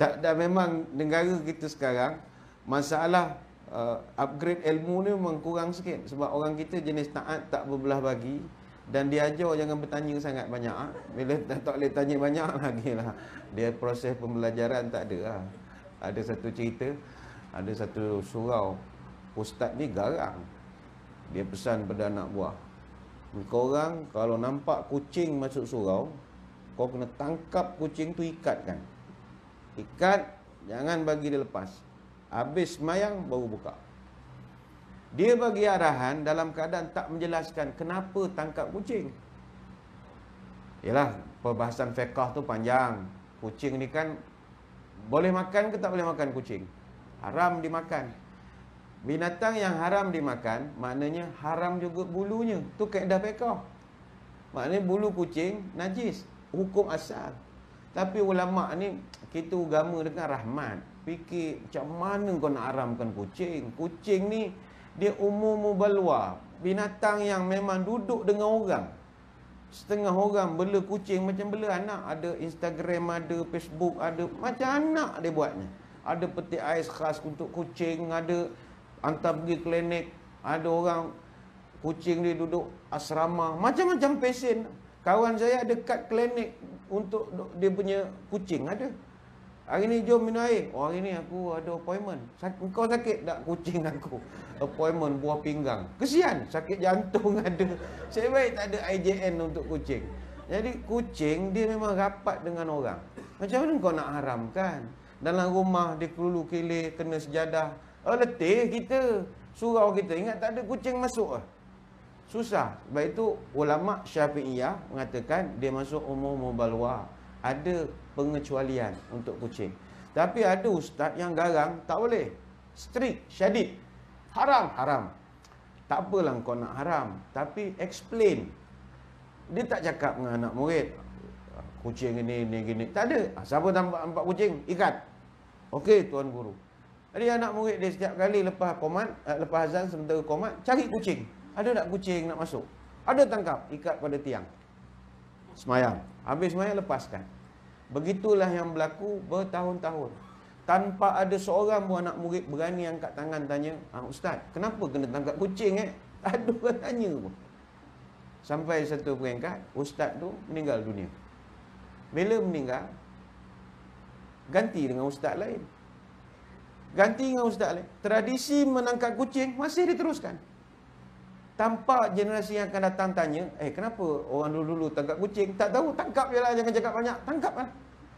Tak, dah memang negara kita sekarang masalah upgrade ilmu ni memang kurang sikit. Sebab orang kita jenis taat tak berbelah bagi. Dan dia ajar jangan bertanya sangat banyak. Bila tak boleh tanya banyak lagi lah. Dia proses pembelajaran tak ada lah. Ada satu cerita, ada satu surau. Ustaz ni garang. Dia pesan pada anak buah, korang kalau nampak kucing masuk surau, kau kena tangkap kucing tu, ikatkan. Ikat, jangan bagi dia lepas. Habis semayang baru buka. Dia bagi arahan dalam keadaan tak menjelaskan kenapa tangkap kucing. Yalah, perbahasan fiqh tu panjang. Kucing ni kan boleh makan ke tak boleh makan kucing? Haram dimakan. Binatang yang haram dimakan, maknanya haram juga bulunya. Tu kaedah fiqh. Maknanya bulu kucing najis, hukum asal. Tapi ulama' ni, kita agama dengan rahmat. Fikir macam mana kau nak haramkan kucing? Kucing ni dia umum balwa, binatang yang memang duduk dengan orang. Setengah orang bela kucing macam bela anak. Ada Instagram, ada Facebook, ada macam anak dia buatnya. Ada peti ais khas untuk kucing, ada hantar pergi klinik, ada orang kucing dia duduk asrama, macam-macam pesen. Kawan saya ada kad klinik untuk dia punya kucing, ada. Hari ni jom minum air. Oh, hari ni aku ada appointment. Kau sakit tak kucing aku? Appointment buah pinggang. Kesian, sakit jantung ada. Saya baik tak ada IJN untuk kucing. Jadi kucing dia memang rapat dengan orang. Macam mana kau nak haramkan? Dalam rumah dia kelulu kilir, kena sejadah. Oh, letih kita. Surau kita. Ingat tak ada kucing masuk lah. Susah. Sebab itu ulama' Syafi'iyah mengatakan dia masuk umum mubalwa. Ada pengecualian untuk kucing. Tapi ada ustaz yang garang, tak boleh. Strict, syadid. Haram, haram. Tak apalah kau nak haram. Tapi explain. Dia tak cakap dengan anak murid, kucing ini, gini. Tak ada. Siapa nampak kucing, ikat. Okey, Tuan Guru. Jadi anak murid dia setiap kali lepas komat, lepas azan sementara komat, cari kucing. Ada tak kucing nak masuk? Ada, tangkap, ikat pada tiang. Semayang. Habis semayang, lepaskan. Begitulah yang berlaku bertahun-tahun. Tanpa ada seorang pun anak murid berani angkat tangan tanya, Ustaz, kenapa kena tangkap kucing Tak ada orang tanya pun. Sampai satu peringkat, Ustaz tu meninggal dunia. Bila meninggal, ganti dengan Ustaz lain. Ganti dengan Ustaz lain. Tradisi menangkap kucing masih diteruskan. Tanpa generasi yang akan datang tanya, kenapa orang dulu-dulu tangkap kucing? Tak tahu, tangkap je lah, jangan cakap banyak. Tangkap lah.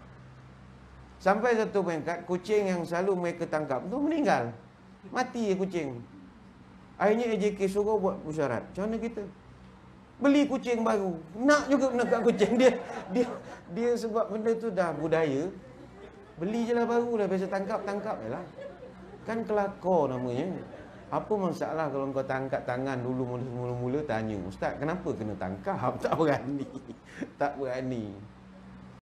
Sampai satu peringkat, kucing yang selalu mereka tangkap tu meninggal. Mati kucing. Akhirnya AJK suruh buat pusyarat. Macam mana kita? Beli kucing baru. Nak juga menangkap kucing. Dia sebab benda tu dah budaya. Beli je lah baru lah. Biasa tangkap je lah. Kan kelakor namanya. Apa masalah kalau kau tangkap tangan dulu mula-mula tanya, Ustaz, kenapa kena tangkap? Tak berani. Tak berani.